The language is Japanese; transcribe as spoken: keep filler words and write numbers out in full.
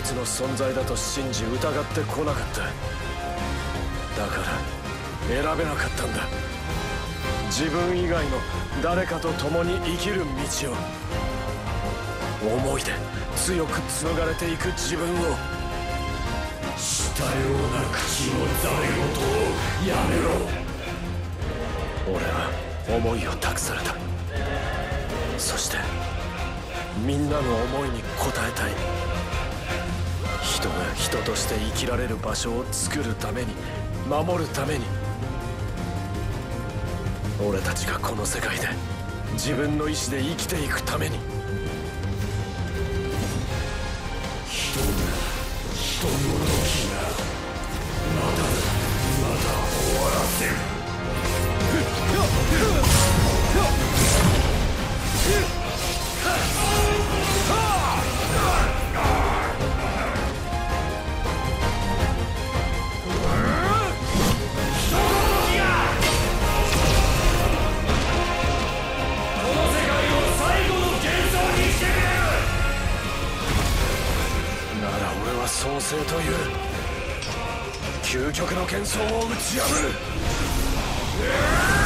つの存在だと信じ疑ってこなかった。だから選べなかったんだ。自分以外の誰かと共に生きる道を、思いで強く紡がれていく自分を。 したような口のざれ言をやめろ。 俺は思いを託された。そしてみんなの思いに応えたい。人が人として生きられる場所を作るために、守るために。俺たちがこの世界で自分の意志で生きていくために。 人が人の時がまだまだ終わらせる。 創世という究極の幻想を打ち破る。